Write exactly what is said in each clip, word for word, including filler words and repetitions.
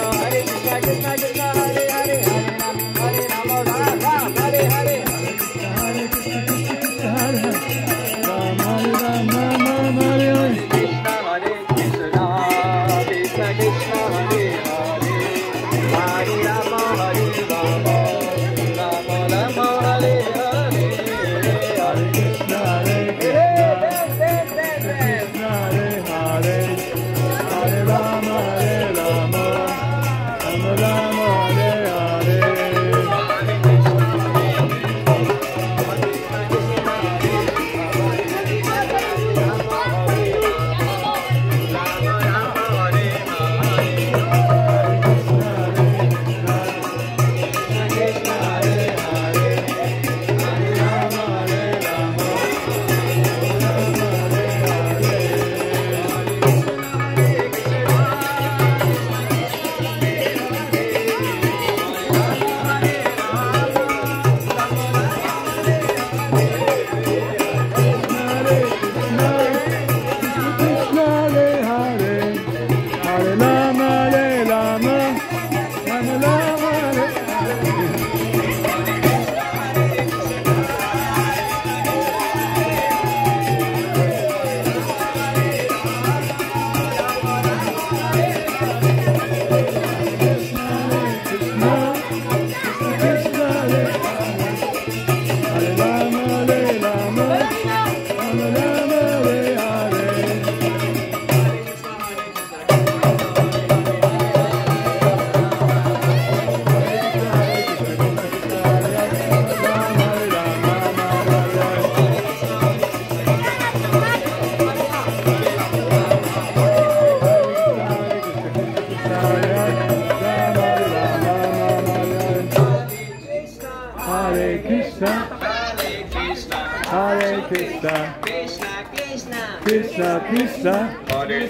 Krishna, Krishna, Hare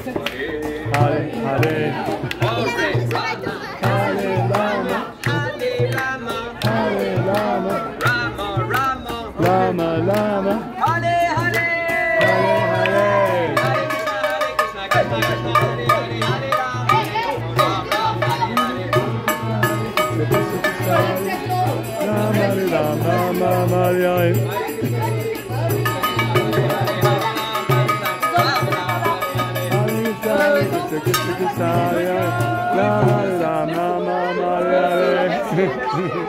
Hare, Hare Hare, Hare Rama, Hare Rama, Hare Rama, Rama Rama, Rama Rama, Hare Hare, Hare Hare, Hare Krishna, Krishna Krishna, Hare Hare, Hare Rama, Rama Rama, Rama Rama, Hare Hare. Krishna Krishna Hare Hare, Rama Rama Hare Hare.